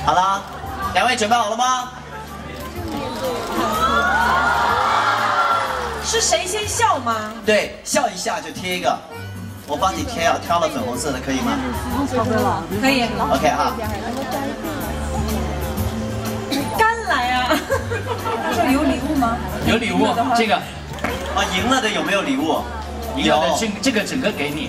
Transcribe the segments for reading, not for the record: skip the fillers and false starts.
好了，两位准备好了吗？ 是谁先笑吗？ 对，笑一下就贴一个。我帮你挑了粉红色的，可以吗？ 可以。 OK 哈。 干来啊！他说有礼物吗？ 有礼物，这个。 啊，赢了的有没有礼物？ 赢了的这个整个给你。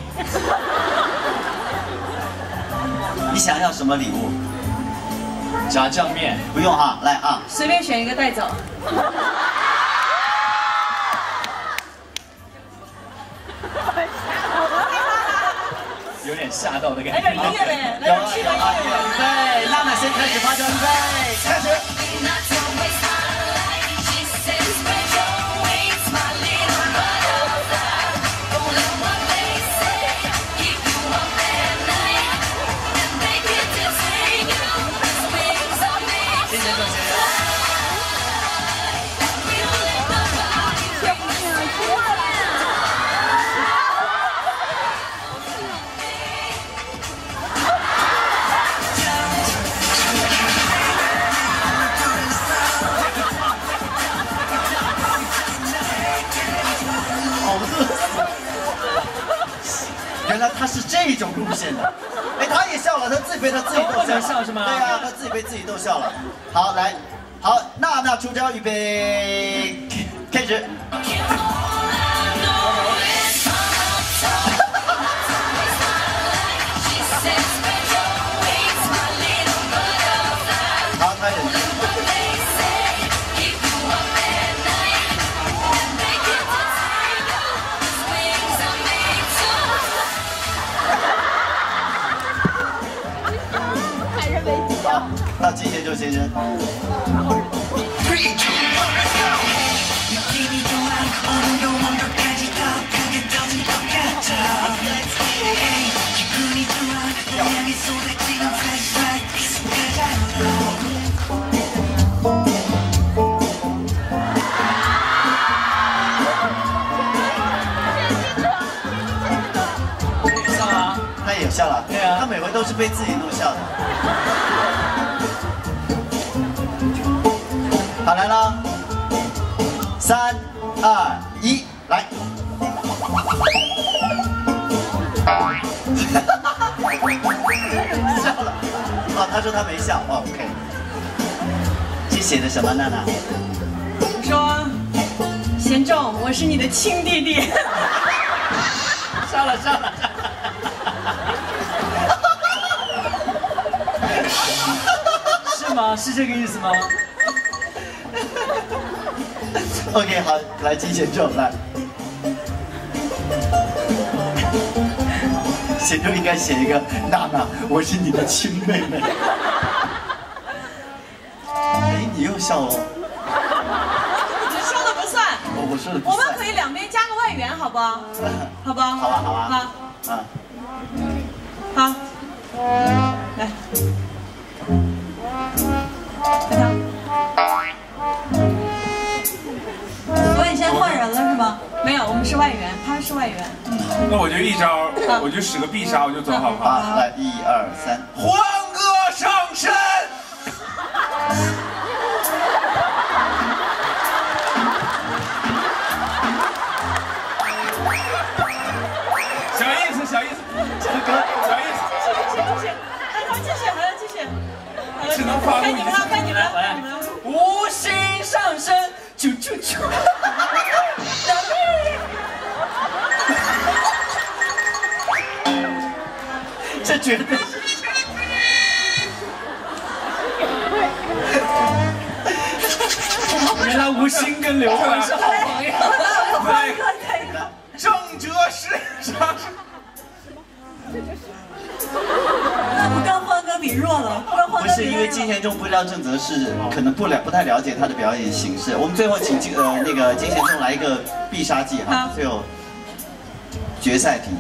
你想要什么礼物？ 炸酱面。 不用哈，来啊。 随便选一个带走。 有点吓到的感觉。 来点音乐呗，来点气氛音乐。 预备，娜娜先开始发招，预备，开始。谢谢同学。 原来他是这种路线的，哎，他也笑了，他自己被他自己逗笑是吗？ 对呀，他自己被自己逗笑了。好，来，好，娜娜出招，预备，开始。好，开始。 到金贤重先生。 笑了， 他也笑了。 对啊， 他每回都是被自己弄笑的。 好，来了，3、2、1，来。笑了。哦，他说他没笑。哦 OK。这写的什么，娜娜？ 我说，贤重，我是你的亲弟弟。 笑了笑了。是吗？是这个意思吗？ OK， 好，来金贤重来。贤重应该写一个娜娜，我是你的亲妹妹。哎，你又笑了。 你说的不算。 哦，我说的不算。 我们可以两边加个外援，好不好？好不好？ 好啊，好啊。 好。 啊。 好。来。来他。 所以现在换人了是吗？没有，我们是外援，他是外援。 那我就一招，我就使个必杀，我就走，好不好？ 好，来，1、2、3， 欢歌上身。小意思，小意思，这个小意思。 来，他们继续，还要继续。 只能发该你们了，该你们了，该你们了。 无心上身，啾啾啾。 这绝对是。 原来吴昕跟刘欢是好朋友。 对，郑哲是上。 那不跟欢哥比弱了，不跟欢哥比。 不是因为金贤重不知道郑则仕可能不太了解他的表演形式。我们最后请那个金贤重来一个必杀技哈，最后决赛题。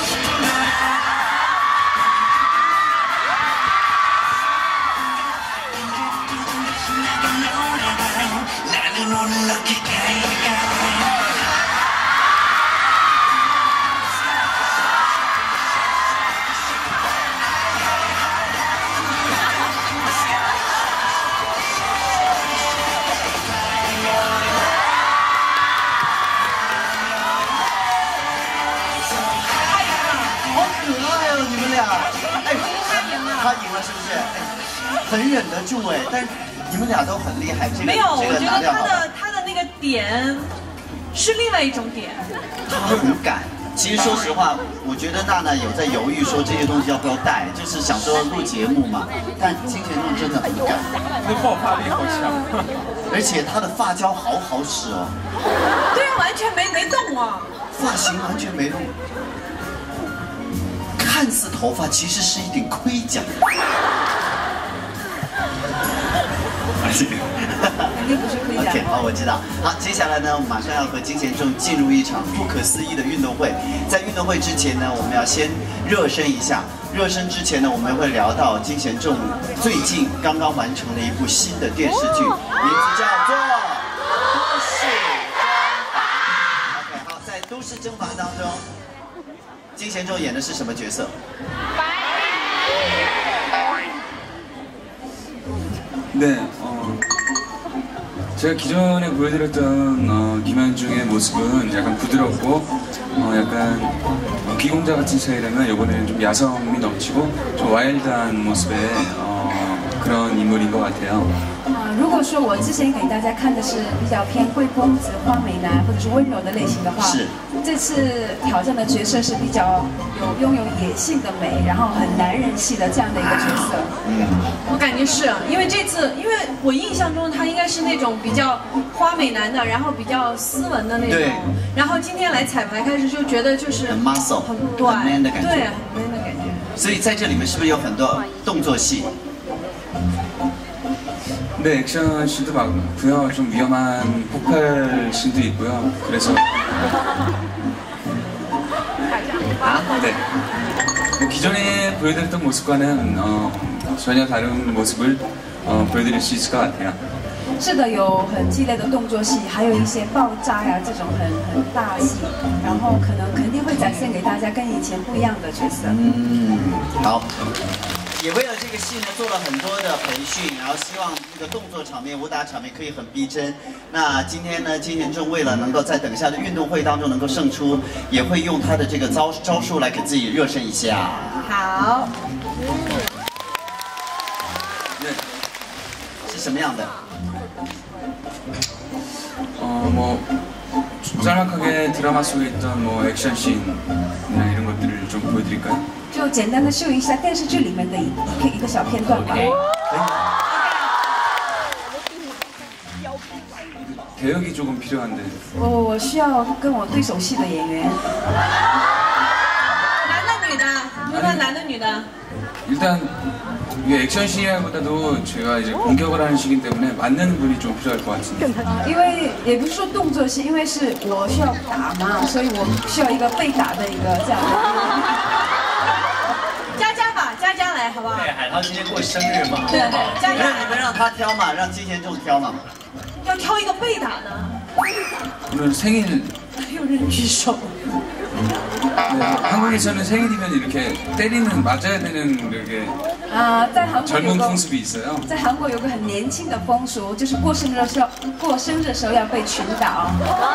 谢赢了是不是？哎，很忍得住哎，但你们俩都很厉害，这个没有，我觉得拿掉好了。 他的那个点是另外一种点。 他很敢。其实说实话，我觉得娜娜有在犹豫说这些东西要不要带，就是想说录节目嘛。但金贤重真的很敢， 那爆发力好强， 而且他的发胶好好使哦。 对啊，完全没动啊， 发型完全没动，看似头发其实是一顶盔甲。 肯定不是盔甲。 OK， 好，我知道。好，接下来呢，我们马上要和金贤重进入一场不可思议的运动会。在运动会之前呢，我们要先热身一下。热身之前呢，我们会聊到金贤重最近刚刚完成了一部新的电视剧，名字叫做《都市征伐》。OK， 好，在《都市征伐》当中，金贤重演的是什么角色？ 네, 제가 기존에 보여드렸던 김현중의 모습은 약간 부드럽고 약간 귀공자 같은 스타일이라면 이번에는 좀 야성미 넘치고 좀 와일드한 모습의 그런 인물인 것 같아요. 如果说我之前给大家看的是比较偏贵公子、花美男或者是温柔的类型的话，这次挑战的角色是比较拥有野性的美，然后很男人系的这样的一个角色。 我感觉是因为这次，因为我印象中他应该是那种比较花美男的，然后比较斯文的那种。然后今天来彩排开始就觉得就是很 muscle， 很对，很 man 的感觉。 对，很 man 的感觉。 所以在这里面是不是有很多动作戏？ 네, 액션 씬도 많고요. 좀 위험한 폭발 씬도 있고요. 그래서 네, 뭐 기존에 보여드렸던 모습과는 전혀 다른 모습을 보여드릴 수 있을 것 같아요. 是的，有很激烈的动作戏，还有一些爆炸呀这种很大戏，然后肯定会展现给大家跟以前不一样的角色。 好。 也为了这个戏呢，做了很多的培训，然后希望这个动作场面、武打场面可以很逼真。那今天呢，金贤重为了能够在等下的运动会当中能够胜出，也会用他的这个招数来给自己热身一下。 好。 是什么样的？ 뭐 짤막하게 드라마 속에 있던 뭐 액션 씬이나 이런 것들을 좀 보여드릴까요? 就简单的秀一下电视剧里面的一个小片段吧。 대역이 조금 필요한데. 我需要跟我对手戏的演员。 男的女的？你说男的女的？ 일단 이게 액션 씬이라기보다도 제가 이제 공격을 하는 시기 때문에 맞는 분이 좀 필요할 것 같습니다. 因为也不是说动作戏，因为是我需要打嘛，所以我需要一个被打的一个这样的。 佳来好不好？ 对，海涛今天过生日嘛。 对对，佳佳。 你们让他挑嘛，让金贤重挑嘛。 要挑一个被打的。 오늘 생일. 还有人举手。 네, 한국에서는 생일이면 이렇게 때리는 맞아야 되는 이렇게 在韩国 젊은风俗이 있어요. 在韩国有个很年轻的风俗，就是过生日的时候要被群打。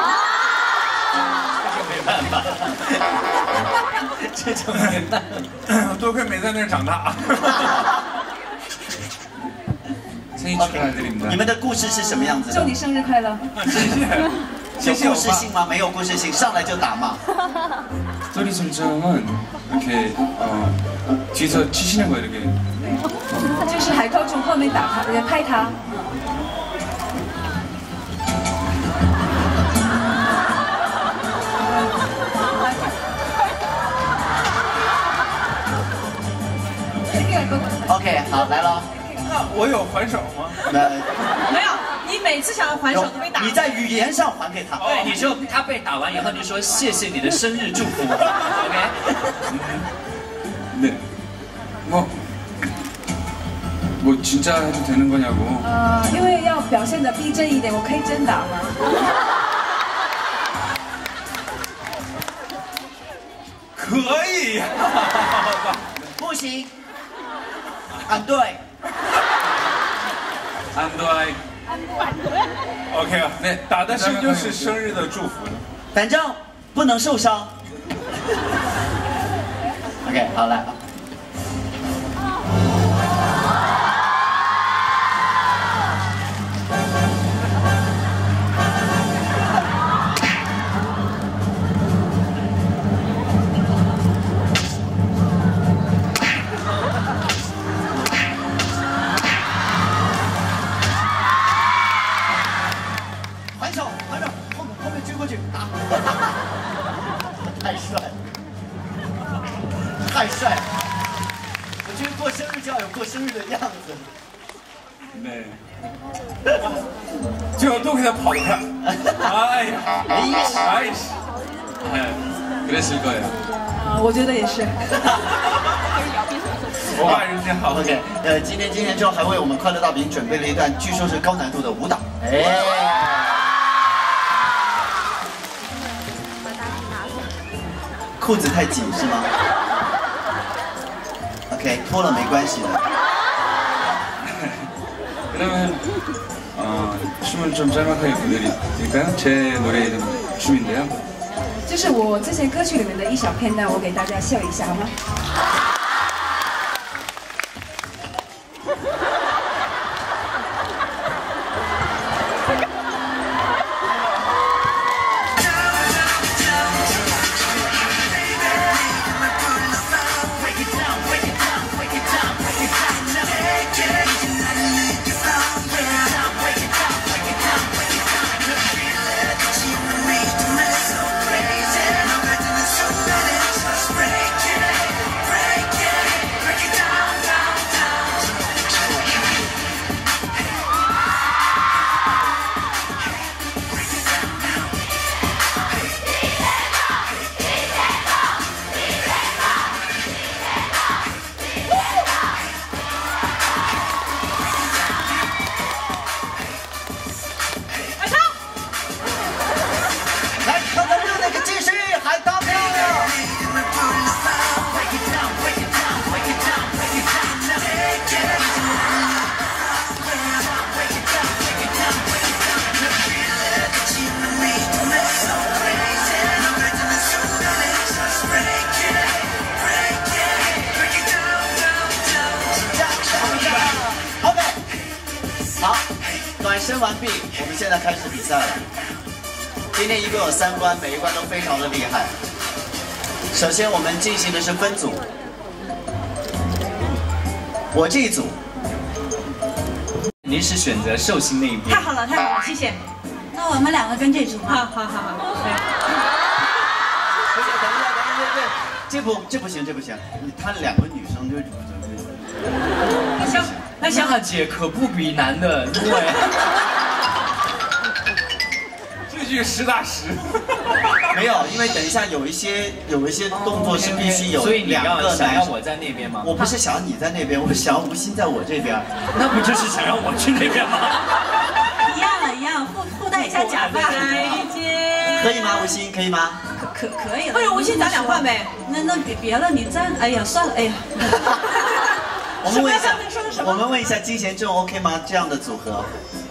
没办法。 这就没办法， 多亏没在那儿长大。 생일 축하드립니다. 你们的故事是什么样子的？ 祝你生日快乐！ 有故事性吗？没有故事性，上来就打嘛。 스토리 설정은 이렇게 뒤에서 치시는 거예요, 이렇게. 就是海涛从后面打他，拍他。 OK， 好，来了。 那我有还手吗？ 没有，你每次想要还手都被打。 你在语言上还给他。 对，你就他被打完以后，你就说谢谢你的生日祝福 ，OK？ 네. 뭐 진짜 해도 되는 거냐고. 因为要表现的逼真一点，我可以真打吗？ 可以。 不行。安对。 安对。 OK 啊， 对， 打的是就是生日的祝福。 反正不能受伤。OK， 好来。 太帅了，太帅了！我觉得过生日就要有过生日的样子。 네. 最后都给他跑得快。哎呀，哎呀，哎， 그랬을 거예요. 我觉得也是。 我爸人真好。 OK， 今天金贤重还为我们快乐大饼准备了一段据说是高难度的舞蹈。哎。裤子太紧是吗 ？OK， 脱了没关系的。 그러면 춤을 좀 짤막하게 보여드릴까요? 제 노래 이름 춤인데요. 这是我之前歌曲里面的一小片段，我给大家秀一下好吗？ 暖身完毕，我们现在开始比赛了。今天一共有3关，每一关都非常的厉害。首先我们进行的是分组，我这一组， 您是选择寿星那一边。 太好了，太好了，谢谢。 那我们2个跟这组好好好好。 不是，等一下，这不行，她2个女生就。 行，那行。 娜姐可不比男的弱呀。 这句实打实。 没有，因为等一下有一些动作是必须有所以你 2个想要我在那边吗？ 我不是想要你在那边，我想要吴昕在我这边。 那不就是想让我去那边吗？ 一样，互戴一下假发。 可以吗？吴昕可以吗？ 可以了。 不是吴昕，咱俩换呗。 那别了，你站。哎呀，算了，哎呀。 我们问一下金贤重 OK 吗？这样的组合。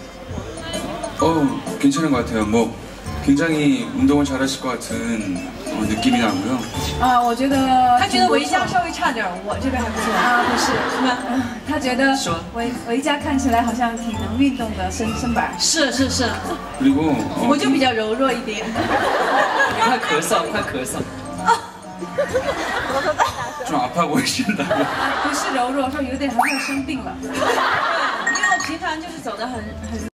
괜찮은 것 같아요. 뭐 굉장히 운동을 잘하실 것 같은 느낌이 나고요. 我觉得他觉得维嘉稍微差点，我这边还不错不是，他觉得维嘉看起来好像挺能运动的，身板。 是。 그리고 我就比较柔弱一点。 你快咳嗽，快咳嗽。 좀 아파 보이신다고. 不是柔弱，说有点好像生病了。 因为我平常就是走得很